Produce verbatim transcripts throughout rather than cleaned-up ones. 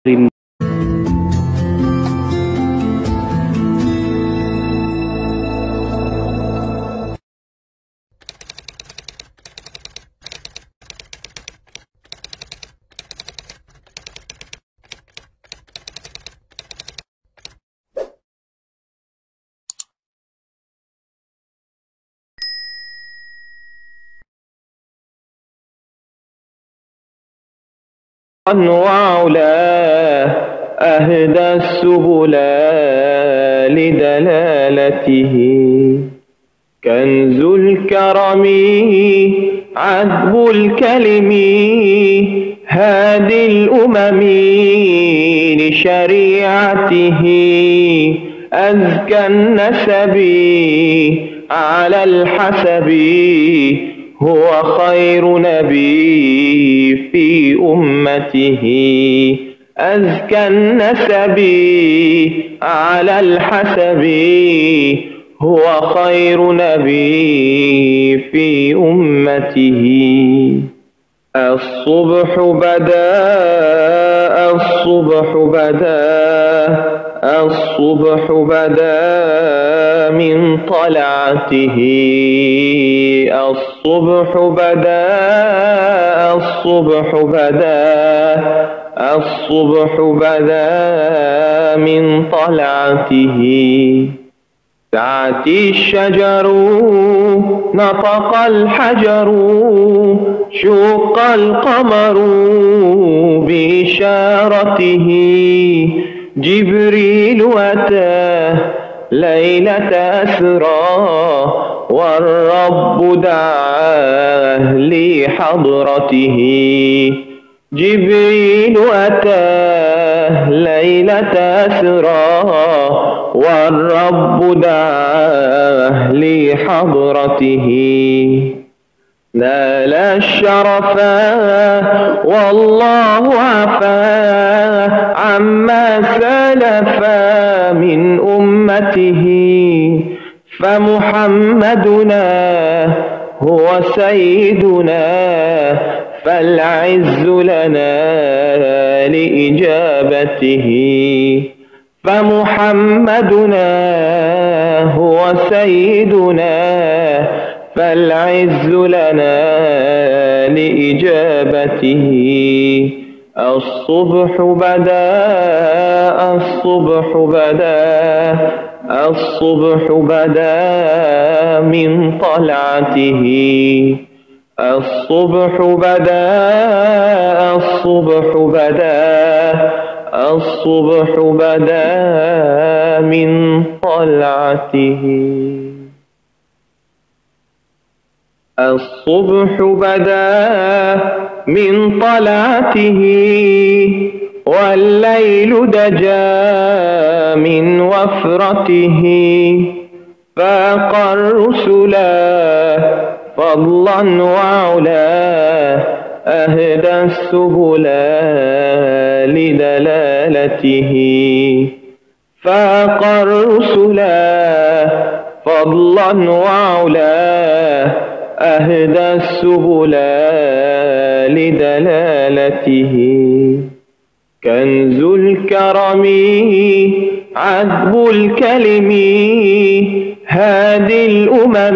وعلاه أهدى السبل لدلالته، كنز الكرم عذب الكلم هادي الأمم لشريعته، أزكى النسب على الحسب هو خير نبي في أمته، أزكى النسب على الحسب هو خير نبي في أمته. الصبح بدا الصبح بدا الصبح بدا من طلعته، الصبح بدا الصبح بدا الصبح بدا من طلعته، تعتي الشجر نطق الحجر شق القمر بإشارته، جبريل أتاه ليلة أسرى والرب دعاه لحضرته، جبريل أتاه ليلة أسرى والرب دعاه لحضرته، نال الشرفا والله عفا عما سلفا من أمته، فمحمدنا هو سيدنا فالعز لنا لإجابته، فمحمدنا هو سيدنا فالعز لنا لإجابته. الصبح بدا الصبح بدا الصبح بدا من طلعته، الصبح بدا الصبح بدا الصبح بدا من طلعته، الصبح بدا من طلعته والليل دجا من وفرته، فاق الرسلا فضلا وعلا أهدى السبل لدلالته، فاق الرسلا فضلا وعلا أهدى السبل لدلالته، كنز الكرم عذب الكلم هادي الأمم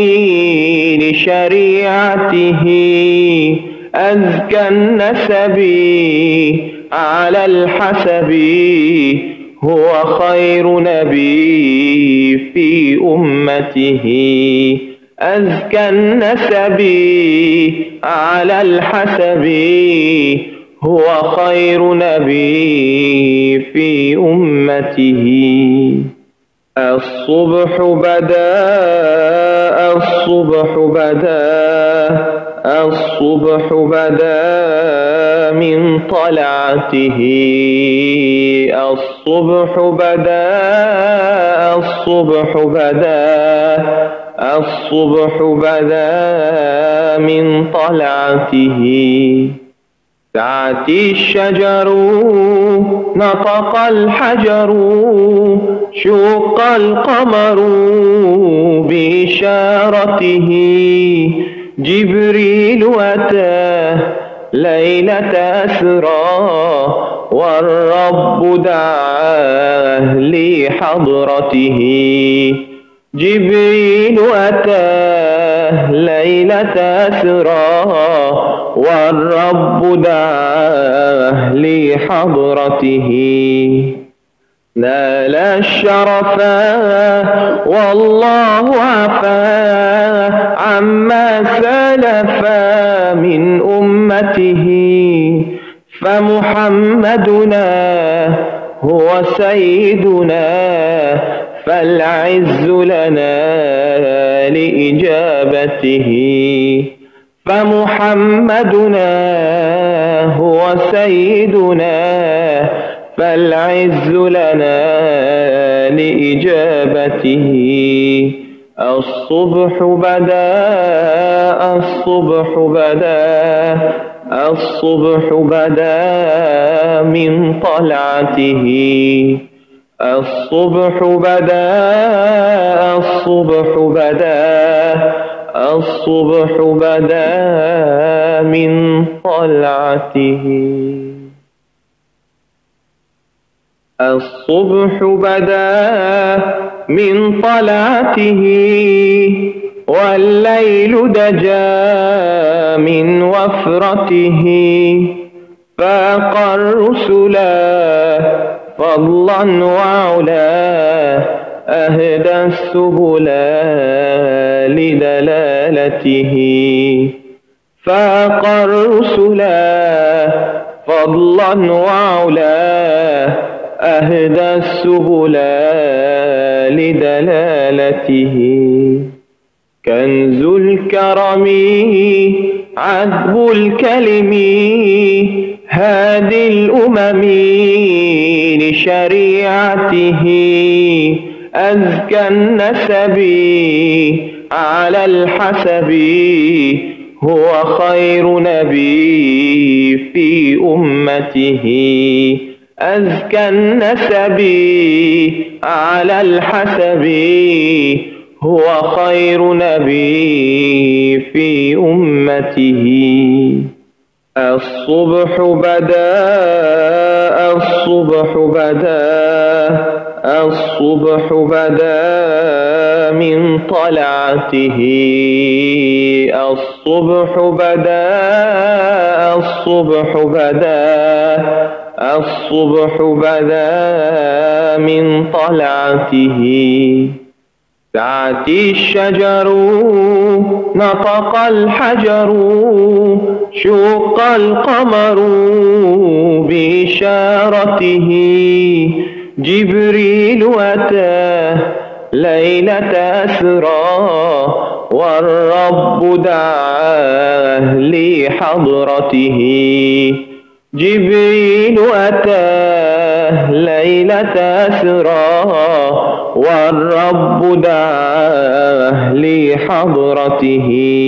لشريعته، أزكى النسب على الحسب هو خير نبي في أمته، أزكى النسب على الحسب هو خير نبي في أمته. الصبح بدا الصبح بدا الصبح بدا من طلعته، الصبح بدا الصبح بدا الصبح بدا من طلعته، تعتي الشجر نطق الحجر شق القمر بإشارته، جبريل أتاه ليلة أسرى والرب دعاه لحضرته. جبريل أتاه ليلة أسرى والرب دعاه لحضرته. نال الشرفا والله عفا عما سلفا من أمته. فمحمدنا هو سيدنا فالعز لنا لإجابته. فمحمدنا هو سيدنا فالعز لنا لإجابته. الصبح بدا الصبح بدا الصبح بدا من طلعته. الصبح بدا الصبح بدا الصبح بدا من طلعته. الصبح بدا من طلعته والليل دجا من وفرته. فاق الرسلا فضلا وعلا أهدى السبل لدلالته. فاق الرسلا فضلا وعلا أهدى السبل لدلالته. كنز الكرم عذب الكلم هادي الأمم لشريعته. أزكى النسب على الحسب هو خير نبي في أمته. أزكى النسب على الحسب هو خير نبي في أمته. الصبح بدا الصبح بدا الصبح بدا من طلعته. الصبح بدا الصبح بدا الصبح بدا من طلعته. دعت الشجر نطق الحجر شق القمر بإشارته. جبريل أتاه ليلة أسرى والرب دعاه لحضرته. جبريل أتاه ليلة أسرى والرب دعاه لحضرته.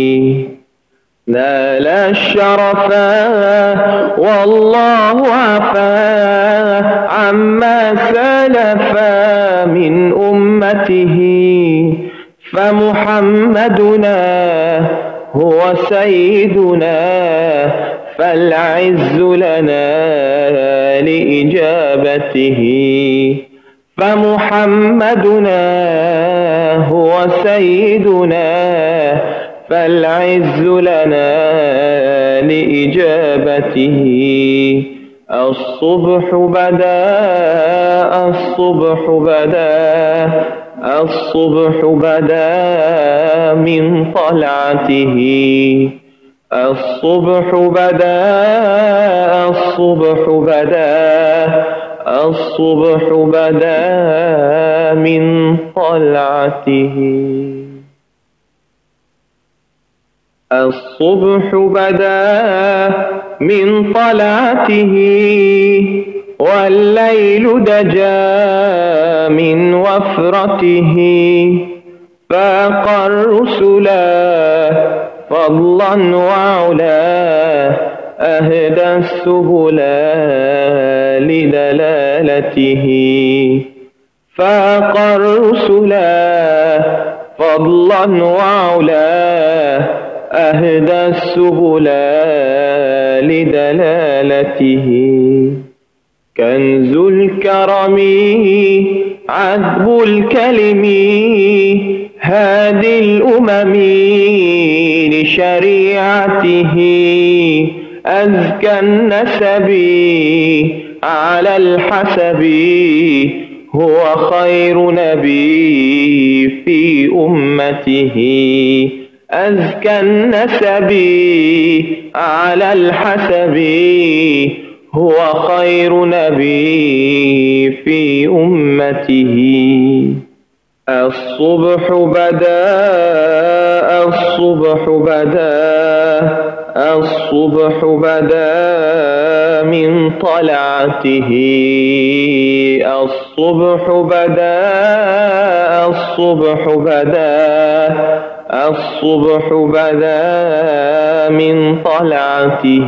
نال الشرفا والله عفا عما سلفا من أمته. فمحمدنا هو سيدنا فالعز لنا لإجابته. فمحمدنا هو سيدنا فالعز لنا لإجابته. الصبح بدا الصبح بدا الصبح بدا من طلعته. الصبح بدا الصبح بدا الصبح بدا من طلعته. الصبح بدا من طلعته والليل دجا من وفرته. فاق الرسلا فضلا وعلا أهدى السبل لدلالته. فاق الرسلا فضلا وعلا أهدى السبل لدلالته. كنز الكرم عذب الكلم هادي الأمم لشريعته. أزكى النسب على الحسب هو خير نبي في أمته. أزكى النسب على الحسب هو خير نبي في أمته. الصبح بدا الصبح بدا الصبح بدا من طلعته. الصبح بدا الصبح بدا الصبح بدا من طلعته.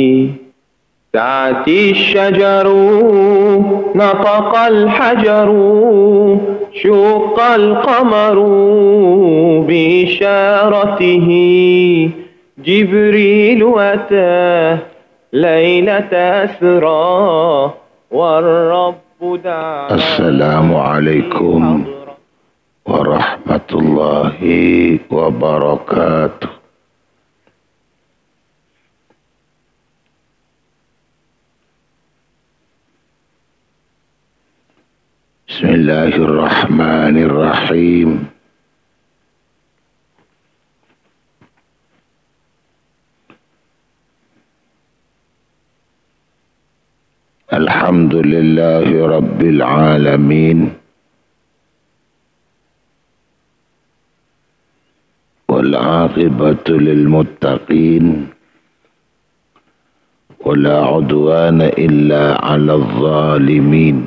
تأتي الشجر نطق الحجر شق القمر بإشارته. جبريل أتى ليلة أسرى والرب دعا. السلام عليكم ورحمة الله وبركاته. بسم الله الرحمن الرحيم. الحمد لله رب العالمين، والعاقبة للمتقين، ولا عدوان إلا على الظالمين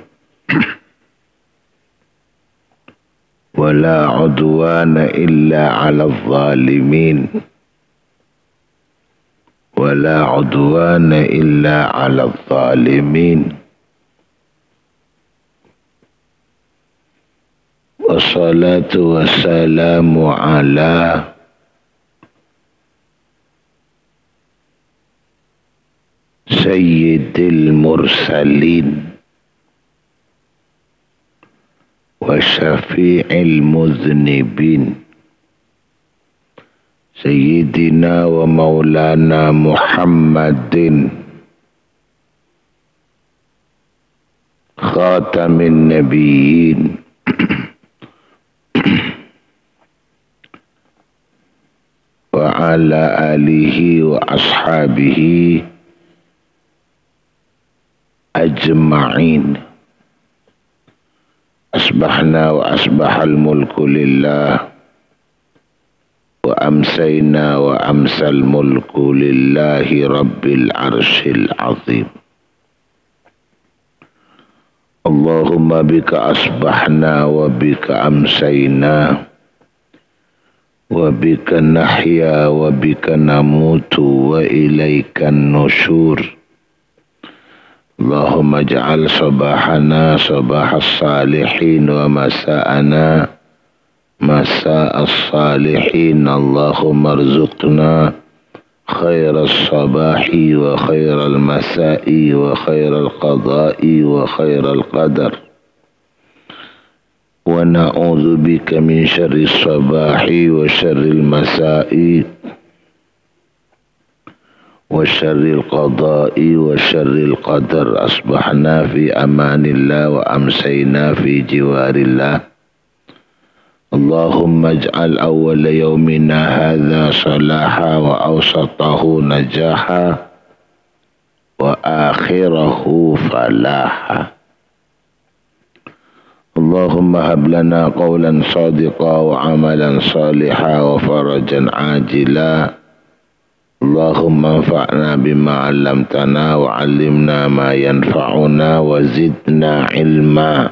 ولا عدوان إلا على الظالمين ولا عدوان إلا على الظالمين. والصلاة والسلام على سيد المرسلين وشفيع المذنبين سيدنا ومولانا محمد خاتم النبيين وعلى آله وأصحابه أجمعين. أصبحنا وأصبح الملك لله، وأمسينا وأمسى الملك لله رب العرش العظيم. اللهم بك أصبحنا وبك أمسينا وبك نحيا وبك نموت وإليك النشور. اللهم اجعل صباحنا صباح الصالحين ومساءنا مساء الصالحين. اللهم ارزقنا خير الصباح وخير المساء وخير القضاء وخير القدر، ونعوذ بك من شر الصباح وشر المساء وشر القضاء وشر القدر. أصبحنا في أمان الله وأمسينا في جوار الله. اللهم اجعل أول يومنا هذا صلاحا وأوسطه نجاحا وآخره فلاحا. اللهم هب لنا قولا صادقا وعملا صالحا وفرجا عاجلا. اللهم انفعنا بما علمتنا وعلمنا ما ينفعنا وزدنا علما.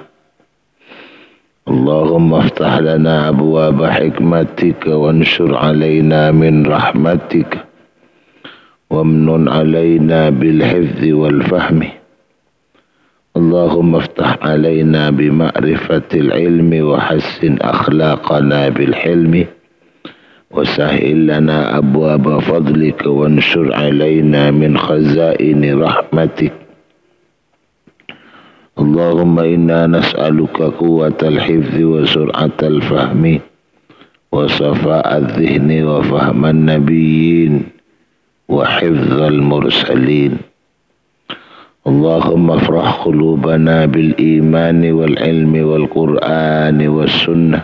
اللهم افتح لنا أبواب حكمتك وانشر علينا من رحمتك وامنن علينا بالحفظ والفهم. اللهم افتح علينا بمعرفة العلم وحسن أخلاقنا بالحلم وسهل لنا أبواب فضلك وانشر علينا من خزائن رحمتك. اللهم إنا نسألك قوة الحفظ وسرعة الفهم وصفاء الذهن وفهم النبيين وحفظ المرسلين. اللهم افرح قلوبنا بالإيمان والعلم والقرآن والسنة.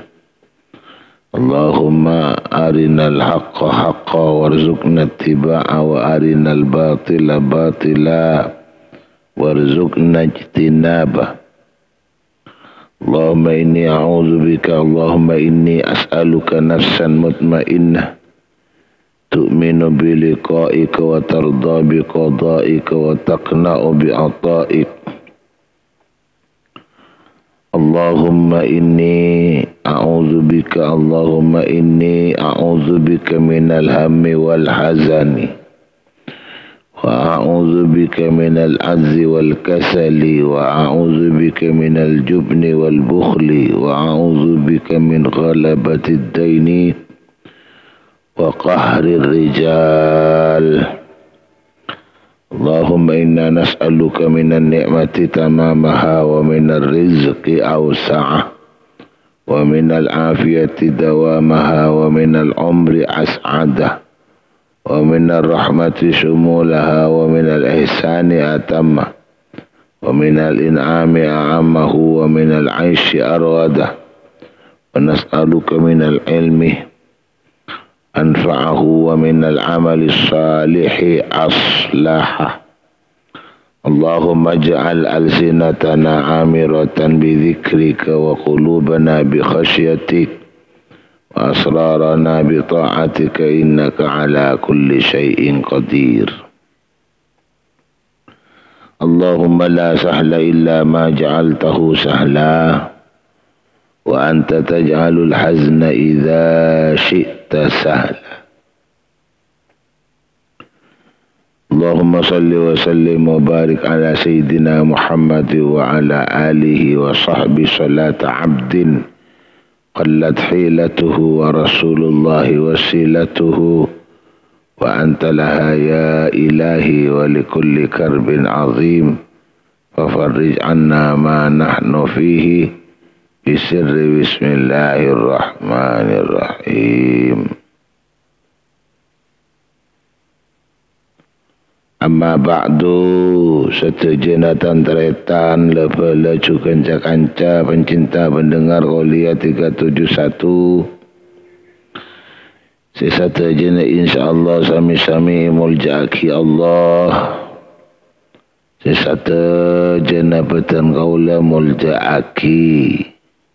اللهم أرنا الحق حقا وارزقنا اتباعه وأرنا الباطل باطلا وارزقنا اجتنابه. اللهم إني أعوذ بك اللهم إني أسألك نفسا مطمئنة تؤمن بلقائك وترضى بقضائك وتقنع بعطائك. اللهم إني أعوذ بك اللهم إني أعوذ بك من الهم والحزن وأعوذ بك من العجز والكسل وأعوذ بك من الجبن والبخل وأعوذ بك من غلبة الدين وقهر الرجال. اللهم إنا نسألك من النعمة تمامها ومن الرزق أوسعه ومن العافية دوامها ومن العمر أسعده ومن الرحمة شمولها ومن الإحسان أتمه ومن الإنعام أعمه ومن العيش أرغده. ونسألك من العلم أنفعه ومن العمل الصالح أصلحه. اللهم اجعل ألسنتنا عامرة بذكرك وقلوبنا بخشيتك وأسرارنا بطاعتك إنك على كل شيء قدير. اللهم لا سهل إلا ما جعلته سهلا وأنت تجعل الحزن إذا شئت سهلا. اللهم صل وسلم وبارك على سيدنا محمد وعلى آله وصحبه صلاة عبد قلت حيلته ورسول الله وسيلته وأنت لها يا إلهي ولكل كرب عظيم ففرج عنا ما نحن فيه بسر بسم الله الرحمن الرحيم. Amma ba'du, setujenatan teretan level kanca-kanca pencinta pendengar Qolia tiga tujuh satu. Sesatujena insyaAllah sami-sami muljaki Allah. Sesatujena petan kaula muljaki.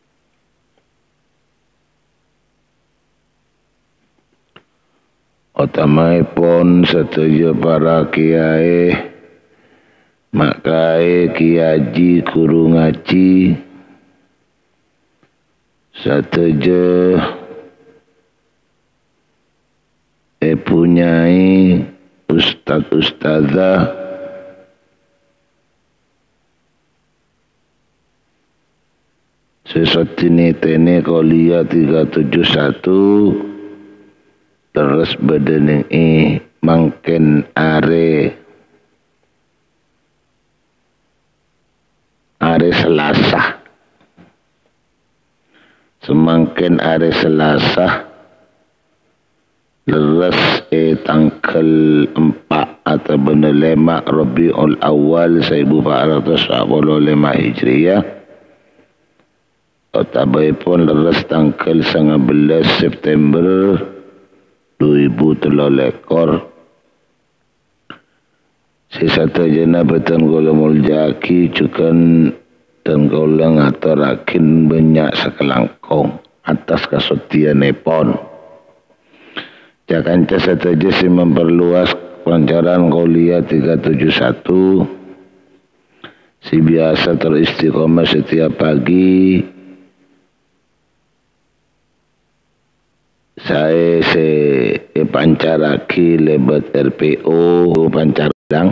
Otamai pon setuju para kiai, makai kiaji kuru ngaji, setuju eh punyai ustad ustadzah sesatini tene Qolia tiga tujuh satu. Terus badan ini mangken are are Selasa semangken are Selasa leres e tanggal empat atau benar lima Rabiul Awal seribu empat ratus empat puluh lima Hijriah otabai pun leres tanggal sembilan belas September dua ribu tiga belas. Sesatu jena betan kula muljaki cukan dan kula ngaturakin banyak sekelangkong atas kesetiaanipun. Jakanca setaja si memperluas pancaran Qolia tiga tujuh satu. Si biasa teristiqomah setiap pagi. Saya se pancaraki lebat R P O pancarang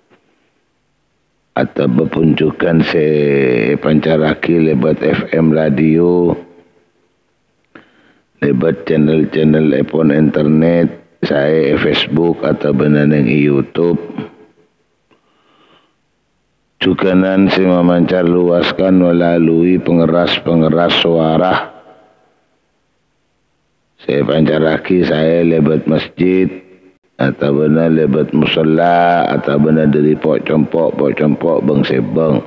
atau berpuncukan se pancaraki lebat F M radio lewat channel-channel epon internet, saya Facebook atau benaneng YouTube. Cukanan si memancar luaskan melalui pengeras-pengeras suara. Saya pancaraki saya lebat masjid atau benar lebat musalla atau benar dari pok compok pok compok bang sebang.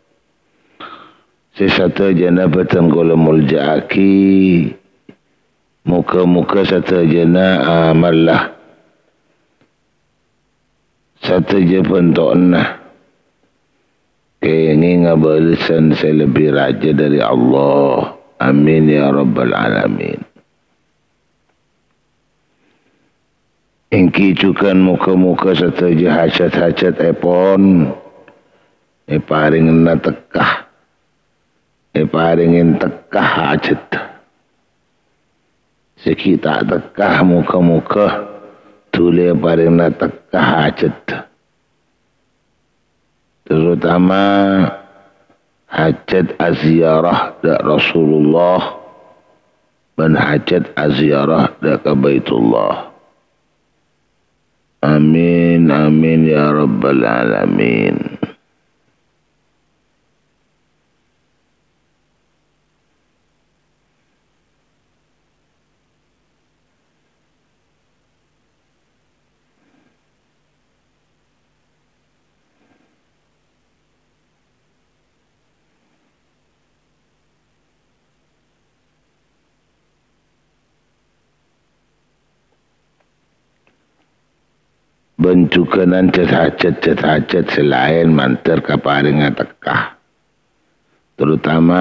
Sesata jana petang kola muljaki muka-muka sata jana amal lah. Sata je pentok nah. Kini ngabalisan saya lebih raja dari Allah. Amin ya rabbal alamin. Ingki cukan muka-muka sataja hajat-hajat epon. E paringin na tekah. E paringin tekah hajat. Sekita tekah muka-muka. Tuli paring na tekah hajat. Terutama hajat aziarah da Rasulullah. Dan hajat aziarah da ke Baitullah. Amin, amin ya rabbal alamin. Bencukanan cet-hajat-cet-hajat selain mantar kaparinga tekah. Terutama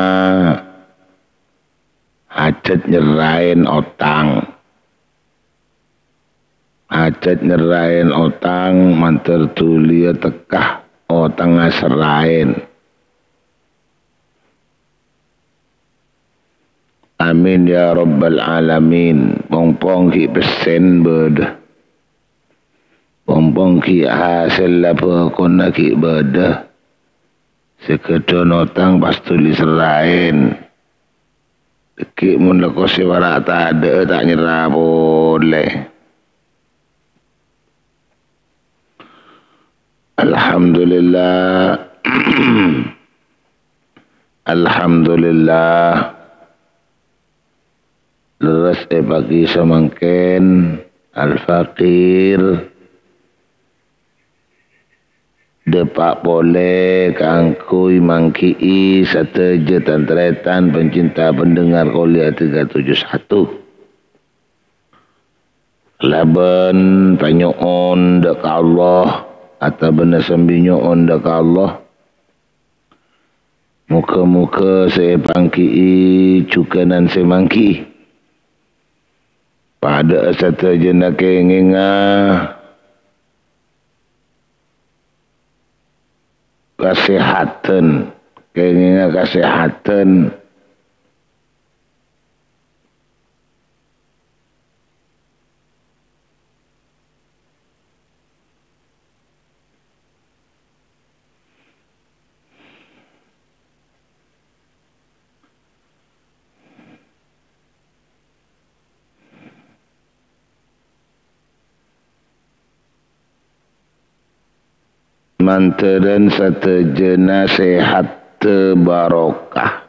hajat nyerain otang. Hajat nyerain otang mantar tulia tekah otang ngaserain. Amin ya rabbal alamin. Pong-pong ki pesen beda. Pompong ki hasil apa kona ki beda. Sekedar notang pas tulis serain. Ki mun leko sewara tak ada tak nyerah boleh. Alhamdulillah. Alhamdulillah. Leres e bagi semangken al-faqir. Depak boleh kangkui mangkii sateja tantretan pencinta pendengar Qolia tiga tujuh satu. Laban panyoon dek Allah atau benar sembinyoon dek Allah. Muka-muka saya pangkii cukanan semangki. Pada sateja nak kengengah. Kesehatan, keinginan kesehatan. Mantaran sateja nasihat barokah.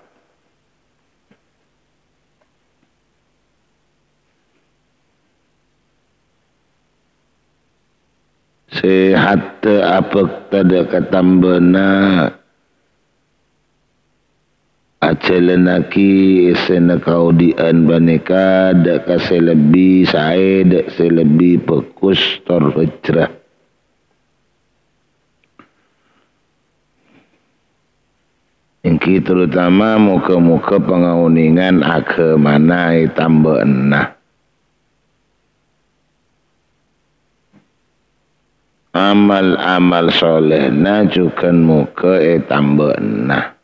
Sehat apa tada katambana acelenaki isena kaudian baneka dak kaselebi sae dak selebi pekus tor fajrah. Ingki terutama muka-muka pengauningan ake manai tambah enah. Amal-amal soleh na jukan muka e tambah enah.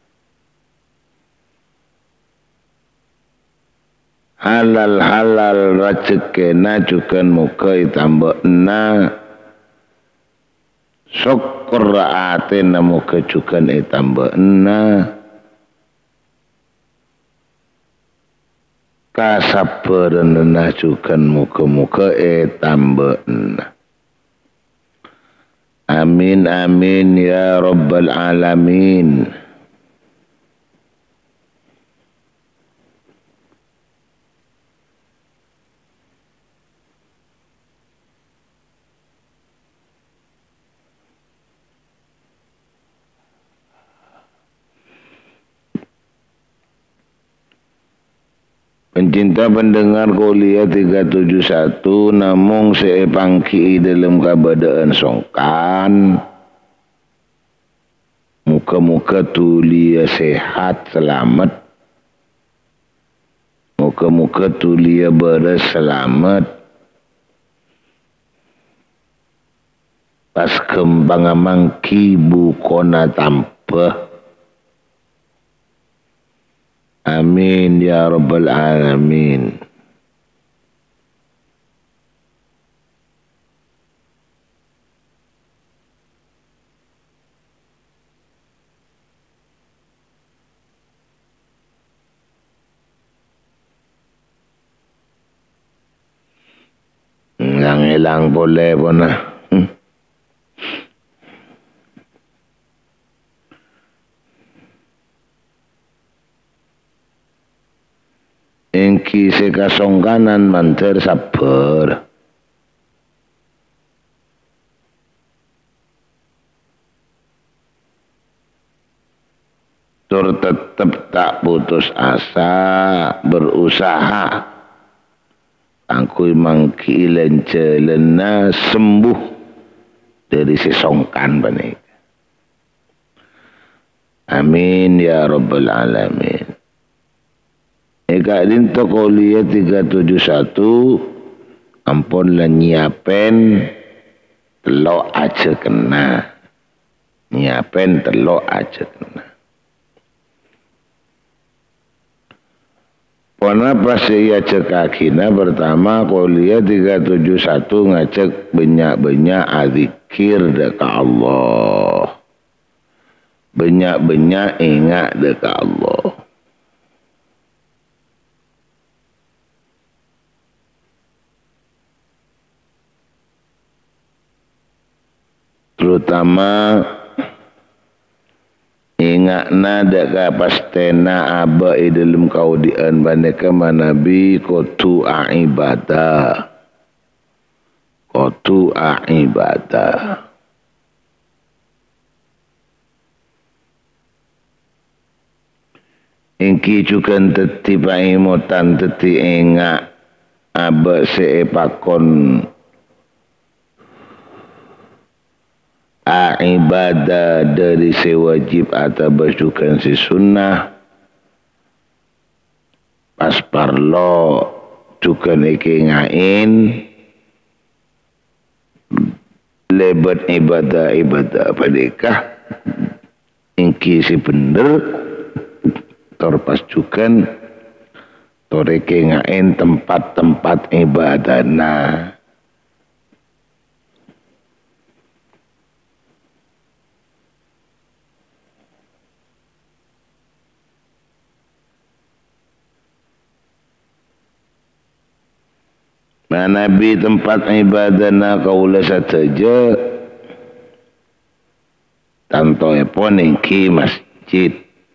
Halal-halal rezeki na jukan muka e tambah enah. Syukur ate na muka jukan e tambah enah. kasapa dan nacukan muka-muka e tambahan. Amin amin ya rabbal alamin. Pencinta pendengar kuliah tiga tujuh satu namung seepangki dalam kabadaan songkan. Muka-muka tulia sehat selamat. Muka-muka tulia beres selamat. Pas kembang mangki bukona tanpa. Amin ya rabbal alamin. Ngilang boleh pun lah. Hmm. Engki sekasongkanan manter sabar. Tur tetap tak putus asa, berusaha. Angkui mangki lencelena sembuh dari sesongkan banik. Amin ya rabbal alamin. Eka dinto kuliah tiga tujuh satu ampun lah nyiapen telok aja kena. Nyiapen telok aja kena. Pona pas ia cekakina pertama kuliah tiga tujuh satu ngacek banyak-banyak azikir dekat Allah. Banyak-banyak ingat dekat Allah. Terutama ingatna deka pastena aba i dalam kaudian baneka manabi kotu ibadah. Kotu ibadah. Ingki cukan teti paimutan teti ingat aba seepakon A ibadah dari sewajib atau bersukan si sunnah pas parlo cukan ike ngain lebat ibadah-ibadah padekah ingki si bener tor pas cukan tor ike ngain tempat-tempat ibadah nah. Nabi tempat ibadah na kaula saja tanto pun ingki masjid.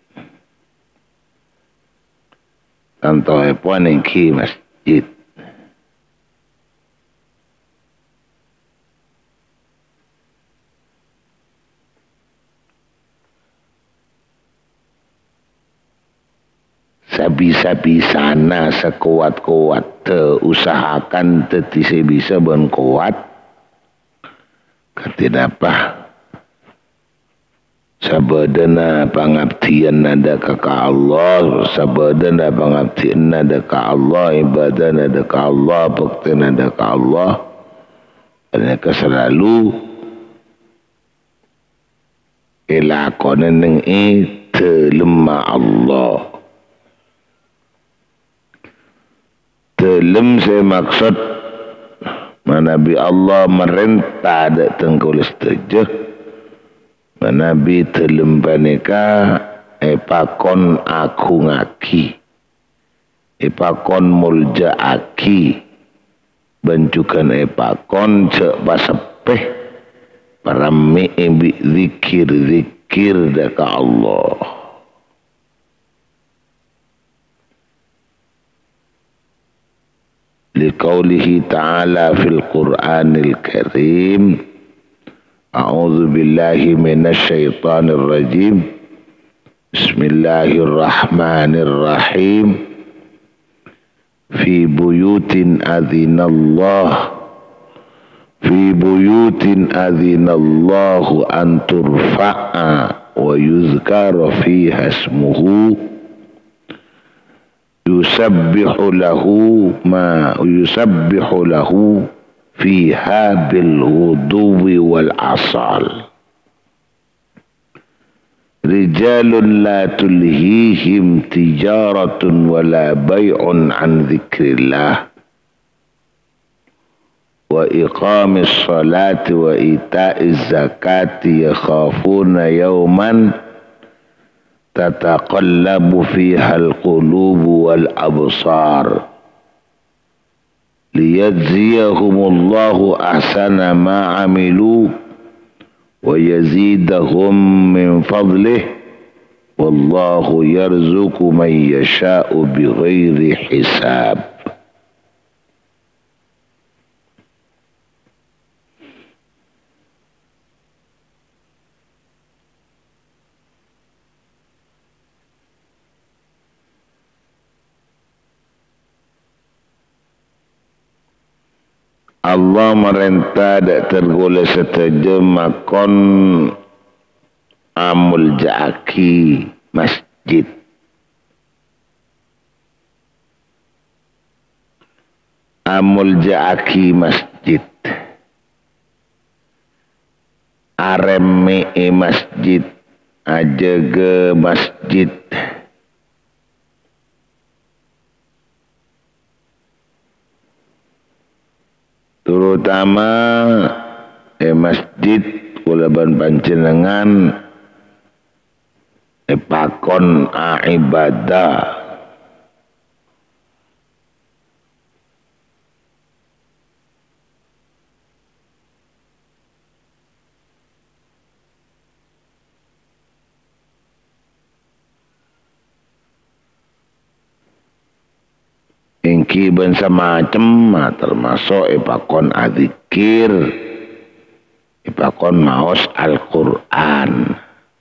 Tanto pun ingki masjid. Sabi-sabi sana sekuat-kuat usahakan tetisi bisa ben kuat katinapa sabadana pangabdian nada ka Allah sabadana pangabdian nada ka Allah ibadah nada ka Allah bakti nada ka Allah mereka selalu ilakonan ng itelemah Allah. Telem saya maksud manabi Allah merentah ada tengkulis tejeh manabi telem paneka epakon aku ngaki ipakon muljaaki bencukan ipakon cek pasepeh parami bi zikir zikir deka Allah. Liqaulihi ta'ala fil Qur'anil Karim, a'udzu billahi minasy syaithanir rajim, bismillahirrahmanirrahim, fi buyutin adzinallah fi buyutin adzinallahu an turfa'a wa yuzkara fiha ismuhu yusabbihu lahu ma yusabbihu lahu fiha bil ghuduwi wal asal. Rijalun la tulhihim tijaratun wala bay'un an dzikrillah wa iqamis salati wa ita'iz zakati yakhafuna yawman tataqallabu fiha al-qulubu wal absar liyajziyahumullahu ahsana ma amilu wa yazidahum min fadlih wallahu yarzuqu man yasha'u bighairi hisab. Allah merintah dak tergoleh setuju makon amul jaaki masjid. Amul jaaki masjid. Areme masjid. Ajaga masjid. Terutama eh, masjid kulaban panjenengan eh, pakon ibadah. Ingki ben semacam termasuk ipakon adzikir, ipakon maos Al-Quran.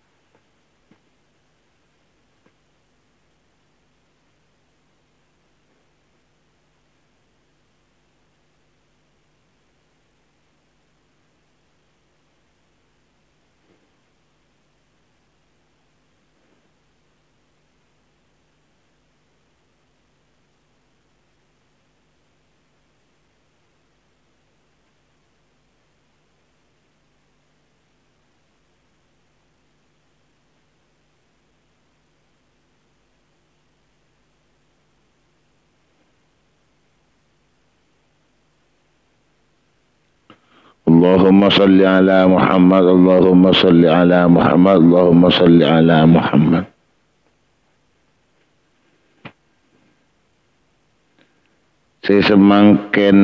Allahumma salli ala Muhammad, Allahumma salli ala Muhammad, Allahumma salli ala Muhammad. Sesemakin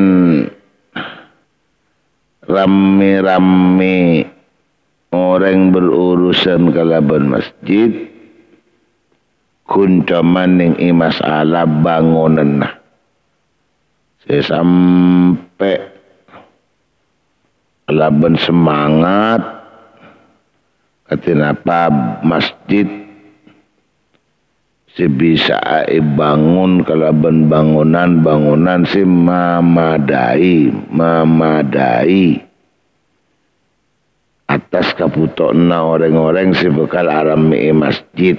rame-rame orang berurusan kalaban masjid, kuncaman yang imas ala bangunan. Sesampai laban semangat katinapa masjid sebisa bangun kalaban bangunan-bangunan si mamadai mamadai atas kaputokna orang-orang si bekal arami masjid.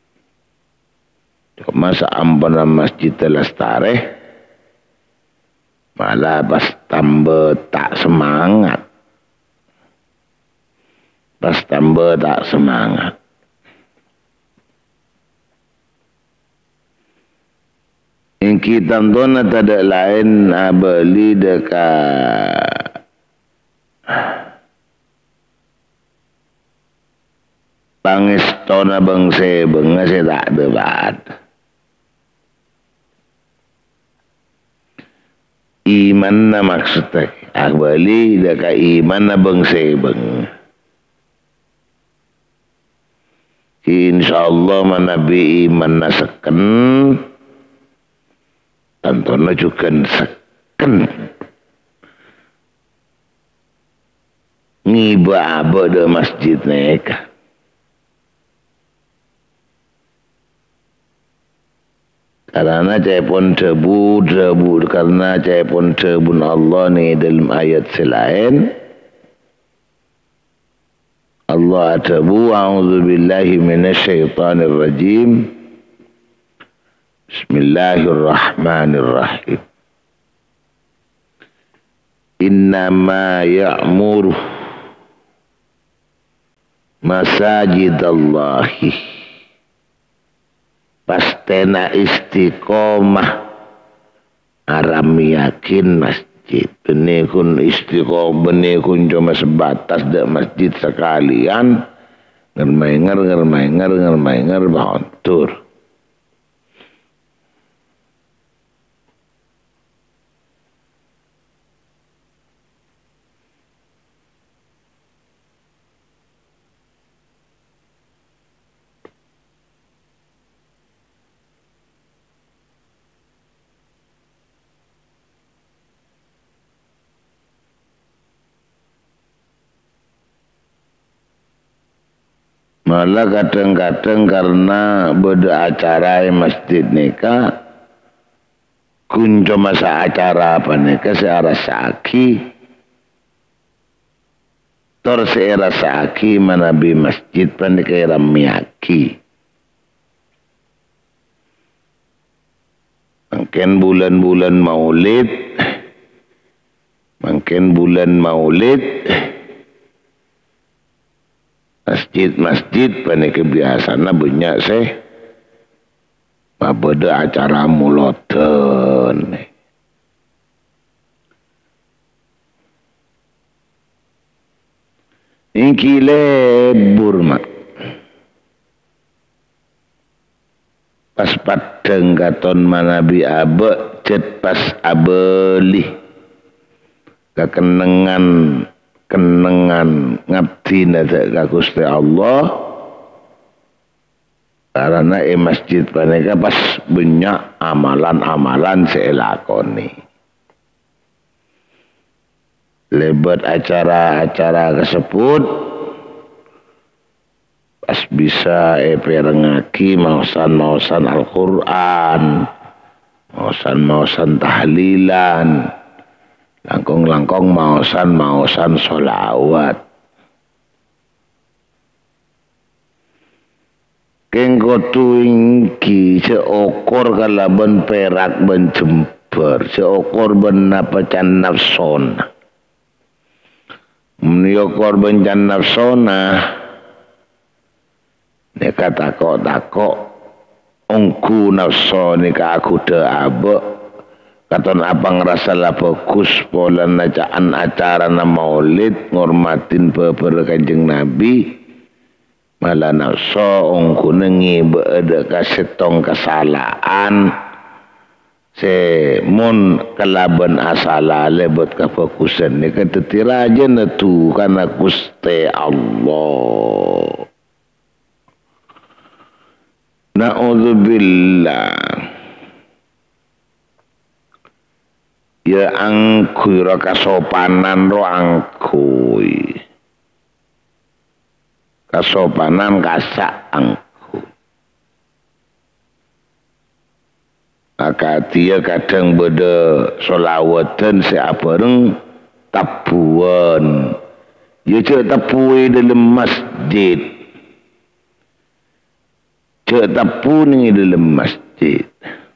Masa ampana masjid telestare malah pas tambah tak semangat. Pas tambah tak semangat. Yang kita tonton tak lain beli dekat pangestona bangsa bangsa tak debat. iman na maksudnya akbali daka iman na bangsa bang insyaallah manabi iman na seken tantona juga seken ngiba-aba de masjid neka karena cai pun tebu tebu karena cai pun tebun Allah ni dalam ayat selain Allah tebu a'udzubillahi minasyaitanir rajim bismillahirrahmanirrahim innama ya'muru masajidallahi pastena istiqomah aram yakin masjid benikun istiqomah benikun cuma sebatas dak masjid sekalian ngermaingar ngermaingar ngermaingar bahontur malah kadang-kadang karena beda acara masjid nikah kunco masa acara apa nikah seara saki tor seara saki manabi masjid panika ramyaki mungkin bulan-bulan maulid mungkin bulan maulid masjid-masjid panika biasana banyak seh babeda acara muloten ingki lebur mak pas padeng katon manabi abe cet pas abeli kekenengan kenengan ngabdi nada ka Gusti Allah karena e masjid panika pas banyak amalan-amalan seelakoni lebat acara-acara tersebut pas bisa e perengaki mausan-mausan Al-Quran mausan-mausan tahlilan langkong-langkong mausan-mausan solawat. Kengko tuingki seokor kalaban perak ben jember, seokor ben napacan nafsona. Meniokor ben can nafsona. Neka takok-takok ongku nafsoni ka aku de abe. Katon apa ngerasa lah fokus pola najaan acara na maulid ngormatin beber kanjeng Nabi malah nafso ongku nengi beeda kasetong kesalahan se mun kelaban asala lebet kefokusan ni ketetiraja netu karena Gusti Allah na'udzubillah ya angkui ro kasopanan ro angkui kasopanan kasak angkui maka dia kadang beda solawatan seabareng tabuan ya cek tabuai dalam masjid cek tabu ni dalam masjid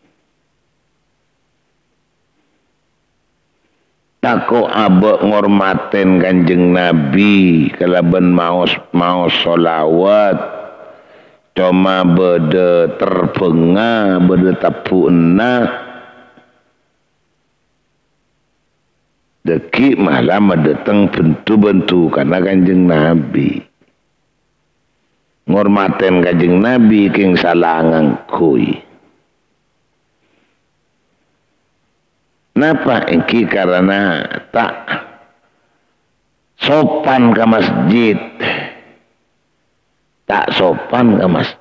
tako abek ngormaten kanjeng Nabi kalaban maos maos solawat cuma beda terbenga beda tapu enak deki malah mendatang bentu-bentu karena kanjeng Nabi ngormaten kanjeng Nabi king salah ngangkui Napa engki karena tak sopan ke masjid. Tak sopan ke masjid.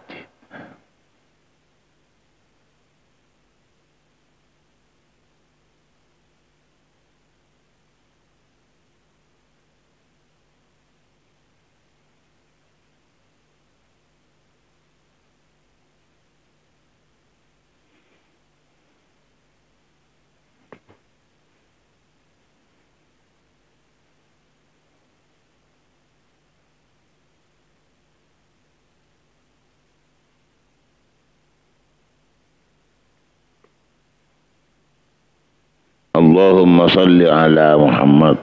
Allahumma salli ala Muhammad.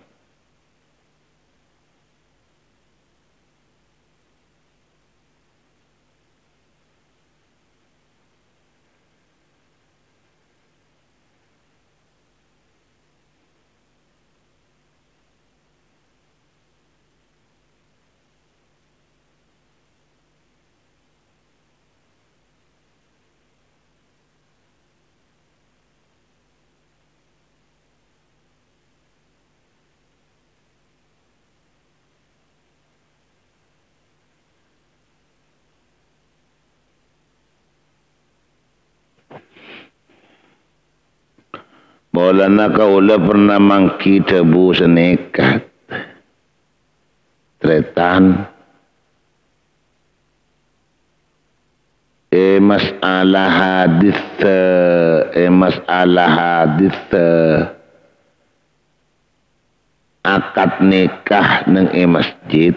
Maulana kaula pernah mangki tebu senekat. Tretan. Eh masalah hadis, eh masalah hadis akad nikah neng e masjid.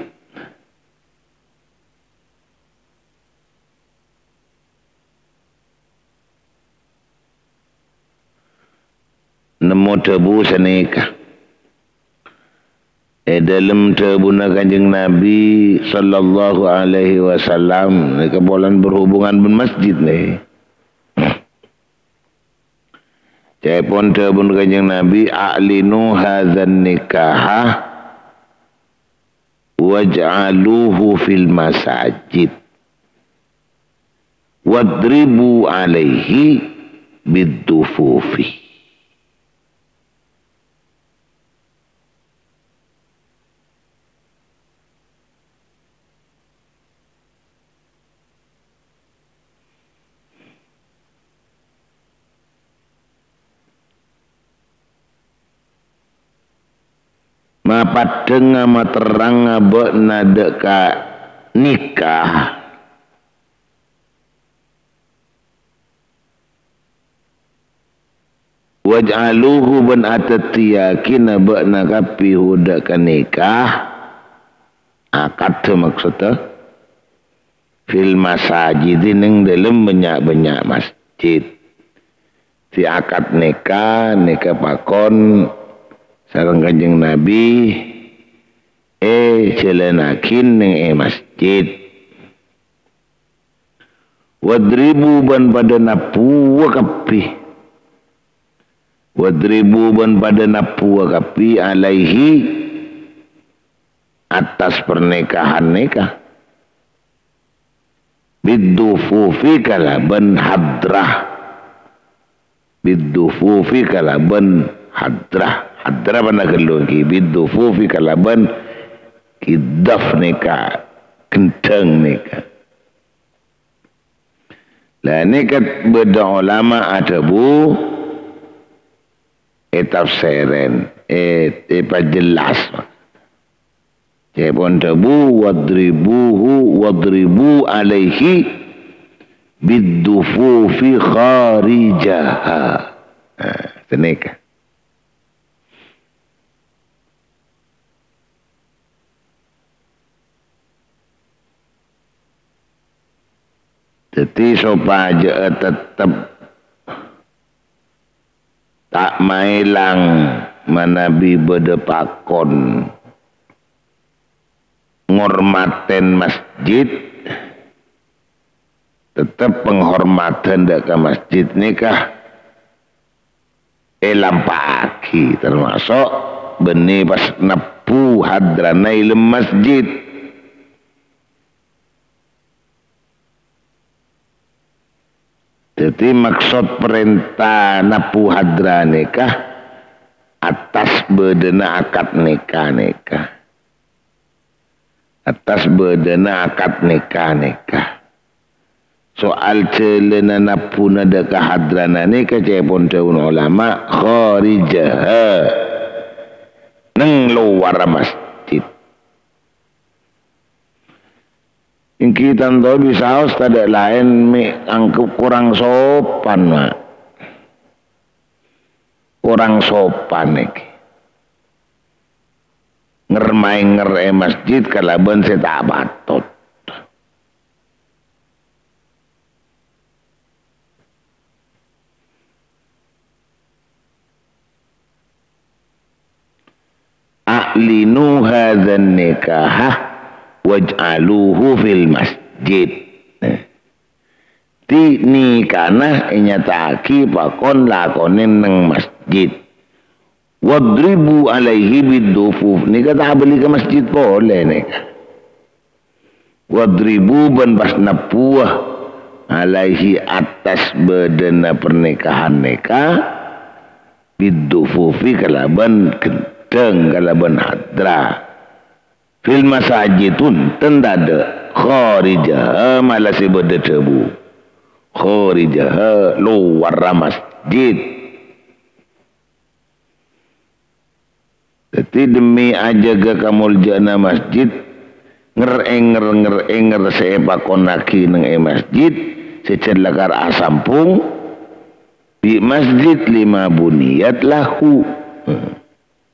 Nemu tebu senikah. Eh dalam tebu na kanjeng Nabi sallallahu alaihi wasallam ni kebolan berhubungan ben masjid ni. Cepon tebu na kanjeng Nabi a'linu hadzan nikah waj'aluhu fil masajid wadribu alaihi biddufufi. Mapat dengar materang abek nadeka nikah. Waj'aluhu ban atatiyakin abek nakapi hudaka nikah. Akad tu maksudnya. Fil masajid ning dalam banyak-banyak masjid. Si akad nikah, nikah pakon sareng kanjeng Nabi eh celenakin ning e masjid. Wadribu ban pada napu kapi. Wadribu ban pada napu kapi alaihi atas pernikahan nikah. Biddufufi kalaban hadrah. Biddufufi kalaban hadrah. Hadrah mana kelungki biddufufi kalaban kidaf nikah kenteng nikah. Lah nikah beda ulama ada bu etaf seren et epa jelas. Cepon tabu wadribuhu wadribu alaihi biddufufi kharijaha. Ah, nikah. Jadi supaya tetap tak mailang manabi bedepakon ngormaten masjid, tetap penghormatan ke masjid nikah elampaki termasuk benih pas napu hadrana ilm masjid. Jadi maksud perintah napu hadra nikah atas bedena akad nikah nikah. Atas bedena akad nikah nikah. Soal celana napu nada kehadrana nikah cepon daun ulama kharijah neng luar masjid. Yang kita tahu bisa harus tak lain angkup kurang sopan mak. Kurang sopan nih. Ngermai ngerai masjid kalaban saya tak patut. A'linu hadzan nikah waj'aluhu fil masjid. Ti nikana inyataki pakon lakonin neng masjid. Wadribu alaihi bidufuf. Nikah tak beli ke masjid boleh nikah. Wadribu ban pas napuah alaihi atas bedena pernikahan nikah bidufufi kalaban gendeng kalaban hadra. Fil masajidun tendada kharijah malasi berdebu kharijah luar masjid. Jadi demi ajaga kamul jana masjid ngerenger ngerenger sepakon laki neng e masjid secelakar asampung di masjid lima buniyat lahu. hmm.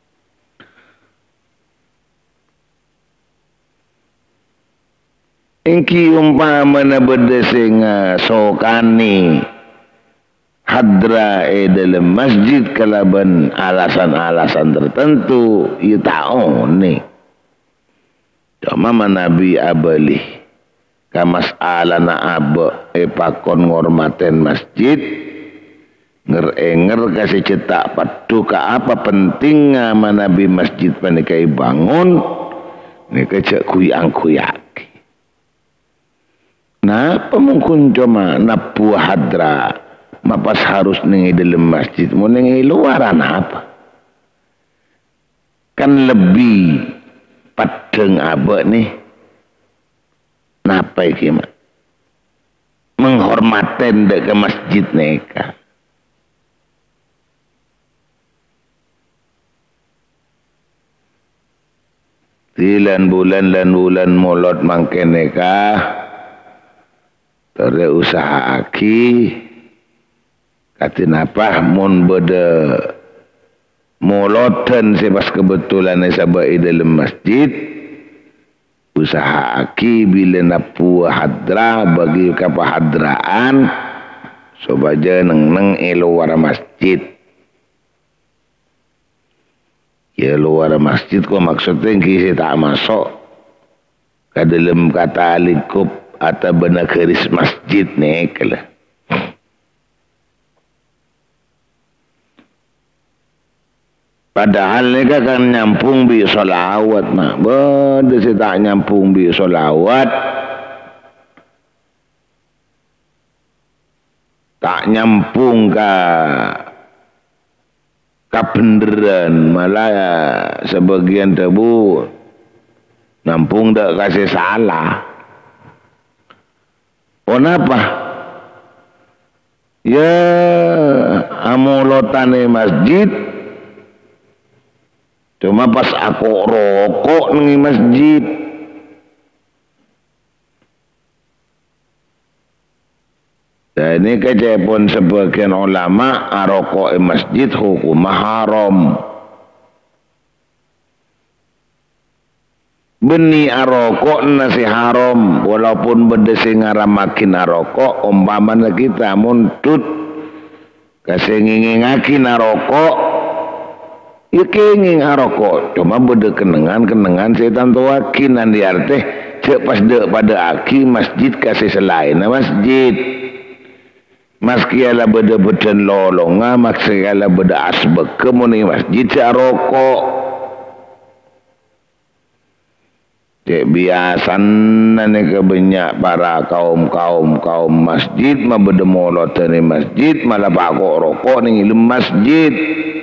Ingki umpamana berdesing sokani hadra e dalam masjid kalaban alasan-alasan tertentu ya ta'on ni. Cuma Nabi abali ka mas'alana aba e pakon ngormaten masjid ngerenger kasih cetak padu ka apa pentingnya Nabi masjid panikai bangun ni kecek kuyang-kuyak. Nah, pemungkun cuma napu hadra, mapas harus nengi dalam masjid, mau nengi luaran apa? Kan lebih padeng abak nih, napa iki mak? Menghormaten dek ke masjid neka. Tilan bulan lan bulan molot mangke neka. Tere usaha aki katin apa mun beda moloten sebas kebetulan sabai dalam masjid usaha aki bila napu hadra bagi kapahadraan sobaja neng neng luar masjid. Ya luar masjid kok maksudnya kisi tak masuk ke dalam kata lingkup atau benar keris masjid ni kala. Padahal ni kan nyampung bi solawat mak. Benda saya tak nyampung bi solawat. Tak nyampung ka kabenderan malah sebagian tebu nampung dak kasih salah. Kenapa? Ya amulotane masjid cuma pas aku rokok nengi masjid dan ini kecepon sebagian ulama arokok masjid hukum haram. Beni arokok nasi haram walaupun berdesi ngaramakin arokok umpamanya kita muntut kasih ngingingakin arokok ya kenging arokok cuma berde kenengan kenengan setan tuakin nanti arteh cek pas dek pada aki masjid kasih selain masjid maskiala berde beden lolonga maskiala berde asbek kemuni masjid cek arokok. Cek biasan ni kebanyak para kaum-kaum kaum masjid mah bedemolot ni masjid malah bakok rokok ni ilmu masjid.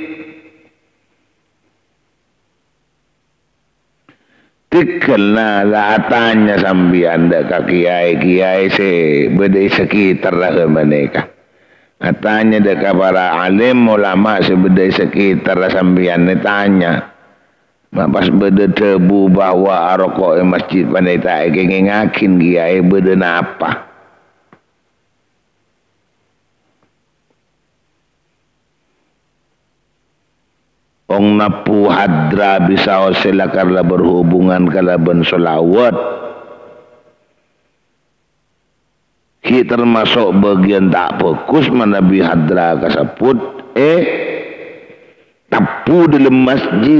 Tikelna lah tanya sambian dek kiai-kiai se bedai sekitar lah mereka. Tanya dek para alim ulama se bedai sekitar lah sambian ni tanya. Pas beda tebu bawa rokok masjid pandai tak ngakin kiai beda apa. Ong napu hadra bisa osela karena berhubungan kalaban solawat. Kita termasuk bagian tak fokus manabi hadra kasaput eh tapu dalam masjid.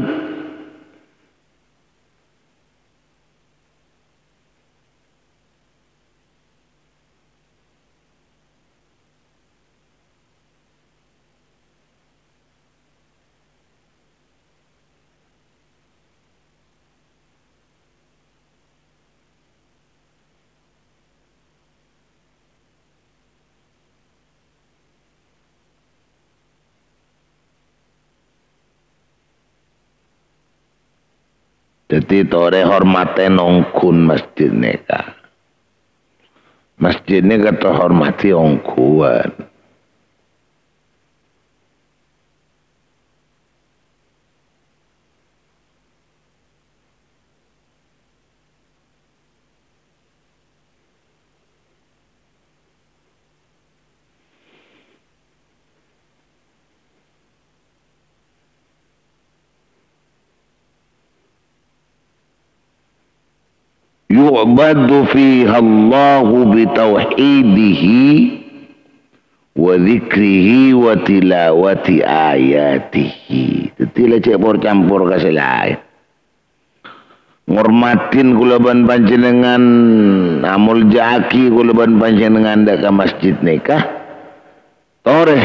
Jadi tore hormaten ongkun masjid neka. Masjid ni kata hormati ongkuan. Yu'badu fiha Allahu bitauhidihi wa zikrihi wa tilawati ayatihi. Tetilah cek campur kasih lain. Ngormatin kulaban panjenengan amul jaki kulaban panjenengan daka masjid nikah. Toreh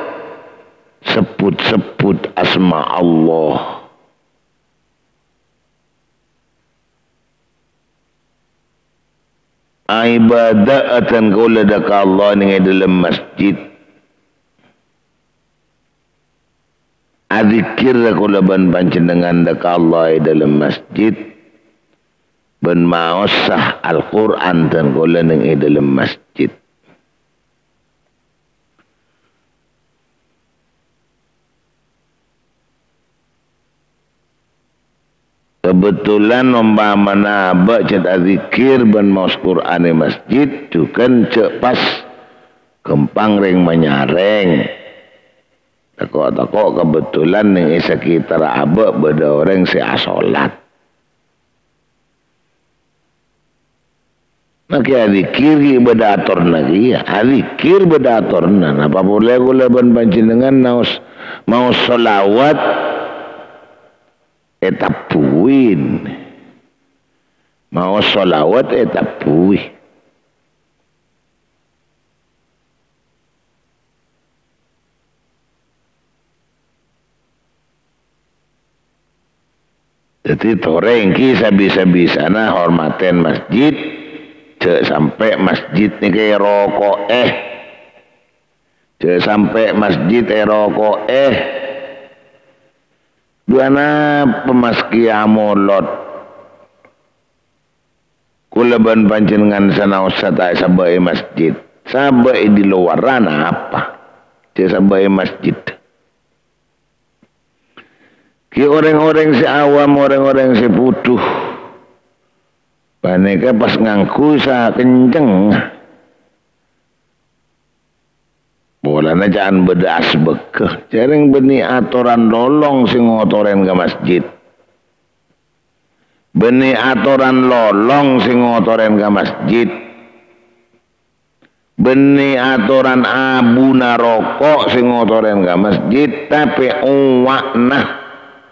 sebut-sebut asma Allah. Ibadatan kula daka Allah ni dalam masjid. Azikir kula ban panjenengan daka Allah dalam masjid. Ben maosah Al-Quran dan kula ni dalam masjid. Kebetulan umpamana abak cek azikir ben maus Quran di masjid jukan cek pas kempang ring menyareng. Takok-takok kebetulan ning sekitar abak beda orang si asolat. Maka azikir beda atur lagi ya. Azikir beda atur nan. Apa boleh gula ben panjenengan maus maus solawat etapuin mau solawat etapui jadi torengki sabisa-bisa na hormaten masjid cek sampai masjid ni kaya rokok eh cek sampai masjid eh rokok eh duana pemaski amolot kulaban panjenengan sana usata sabai masjid sabai di luaran apa dia sabai masjid ki orang-orang si awam orang-orang si putuh paneka pas ngangku sa kenceng bolana jangan bedas bekeh. Jarang beni aturan lolong sing ngotoren ke masjid. Beni aturan lolong sing ngotoren ke masjid. Beni aturan abu narokok sing ngotoren ke masjid. Tapi uwakna.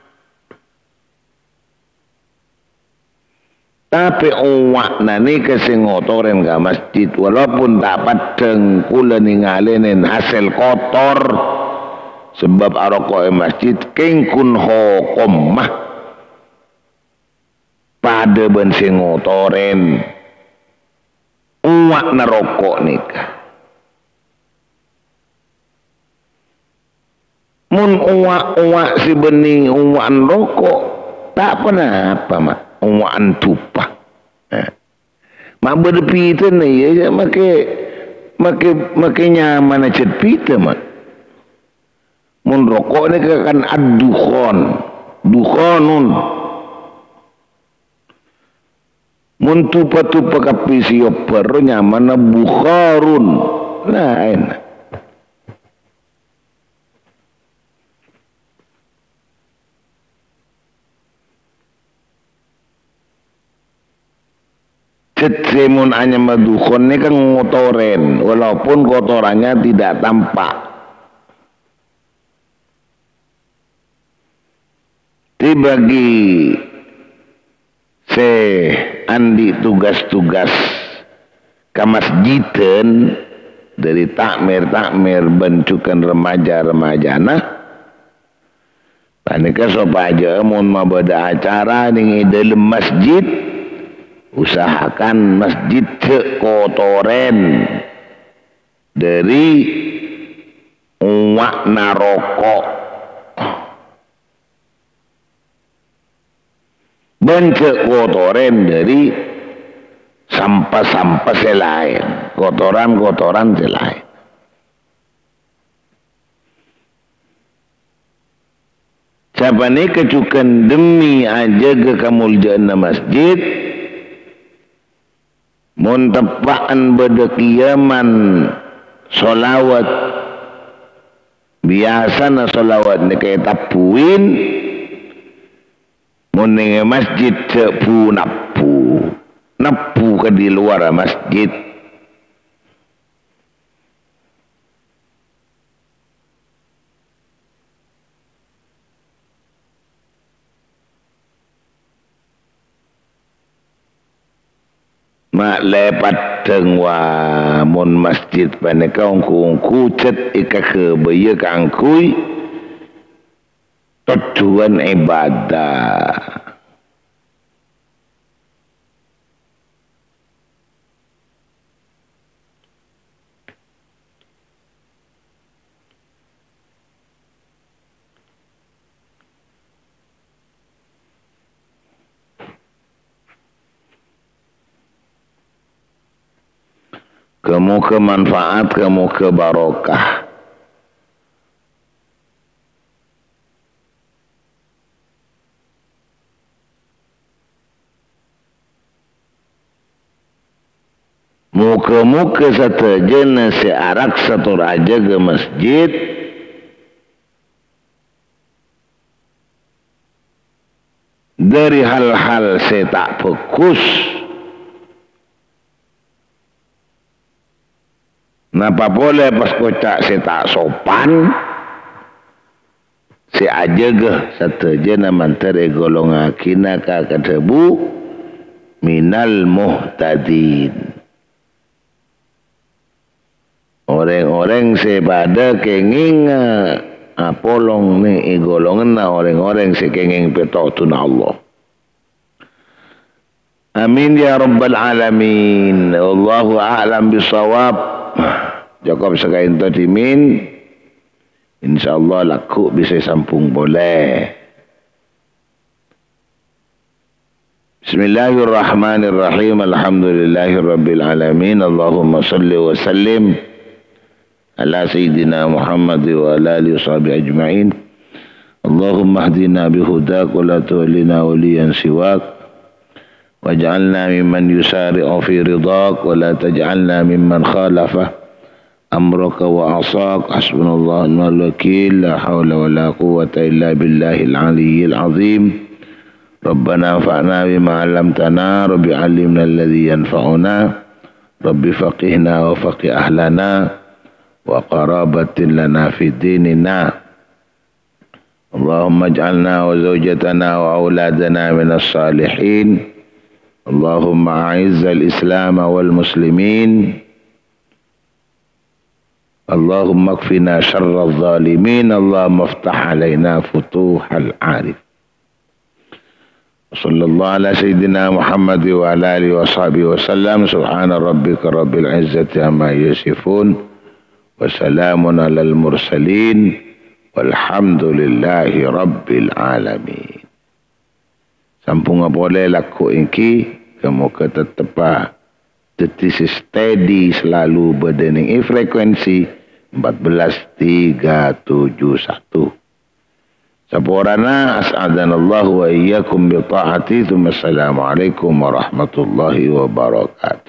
Tapi uwakna ni kesing ngotoren ke masjid. Walaupun tak padeng kula ningalinin hasil kotor. Sebab arokok masjid kengkun hukum mah. pada bensin ngotoren uak na rokok nikah. Mun uak-uak si bening uakan rokok tak pernah apa mak uakan tupah. Nah. Mak berpita ni ya make make make nyaman aja pita mak. Mun rokok ni kan ad-dukhon, dukhonun. Mun tupa-tupa kapi sioper nyaman bukharun. Nah, enak. Semun hanya madukhon ini kan ngotoren, walaupun kotorannya tidak tampak. Tapi bagi se andi tugas-tugas ke masjidan dari takmir-takmir bencukan remaja-remaja nah panika sopaja mun mabada acara ning dalam masjid usahakan masjid sekotoren dari uak narokok bencek kotoren dari sampah-sampah selain kotoran-kotoran selain. Siapa ni kecukan demi aja ke kamuljaan masjid mun tepaan bedekiaman solawat biasa na solawat ni kaya tapuin mun ni masjid cepu napu napu ke di luar masjid mak lepat tengwa mun masjid paneka ungku-ungku cet ika ke baya kangkui tujuan ibadah kamu ke manfaat, kamu ke barokah. Muka-muka satu jenis searak satu raja ke masjid dari hal-hal saya tak fokus. Napa boleh pas kocak saya tak sopan si aja ke satu je namantar golongan kina ka ketebu minal muhtadin orang-orang sepada kenging apolong ni golongan na orang-orang se kenging petotun Allah. Amin ya rabbal alamin. Wallahu a'lam bisawab. Jakob sekain tadimin insyaallah laku bisa sampung boleh. Bismillahirrahmanirrahim. Alhamdulillahirabbil alamin. Allahumma salli wa sallim ala sayyidina Muhammad wa ala alihi washabihi ajma'in. Allahumma hdina bihudak wa la tuwallina waliyan siwak waj'alna mimman yusari'u fi ridak wa la taj'alna mimman khalafah amraka wa asak. Hasbunallahu wa ni'mal wakil. La hawla wa la quwwata illa billahil aliyyil azim. Rabbana anfa'na bima 'allamtana, rabbi 'allimna alladhi yanfa'una, rabbi faqihna wa faqih ahlana wa qarabatin lana fi dinina. Allahumma ij'alna wa zawjatana wa auladana minas salihin. Allahumma a'izzal islam wal muslimin. Allahumma kfina syarral zalimin. Allahumma aftah alaina futuhal arif. Sallallahu ala sayyidina Muhammad wa ala alihi wa sahbihi wa sallam. Subhana rabbika rabbil izzati amma yasifun. Wa salamun alal mursalin. Walhamdulillahi rabbil alamin. Sampung boleh laku ingki. Kamu ketetepa. Tetisi steady selalu berdening frekuensi empat belas tiga tujuh satu. Saborana as'adanallahu wa iyyakum bi ta'ati. Assalamualaikum warahmatullahi wabarakatuh.